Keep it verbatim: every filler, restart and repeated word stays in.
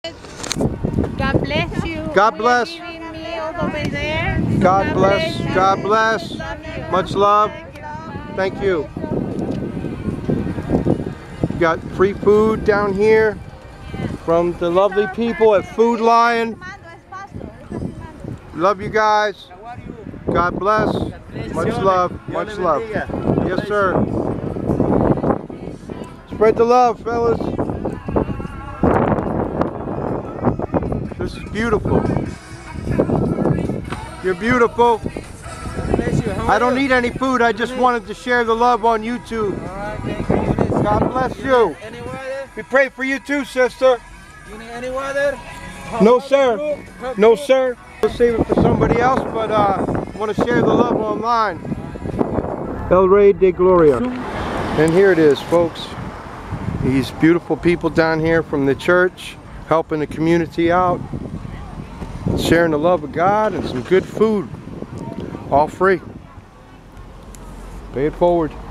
God bless you. God bless. We are giving meals over there. God bless. God bless. Love Much love. Thank you. You got free food down here from the lovely people at Food Lion. Love you guys. God bless. Much love. Much love. Yes, sir. Spread the love, fellas. This is beautiful. You're beautiful. I don't need any food. I just wanted to share the love on YouTube. God bless you. We pray for you too, sister. You need any water? No, sir. No, sir. We'll save it for somebody else, but uh, I want to share the love online. El Rey de Gloria. And here it is, folks. These beautiful people down here from the church, helping the community out, sharing the love of God and some good food. All free. Pay it forward.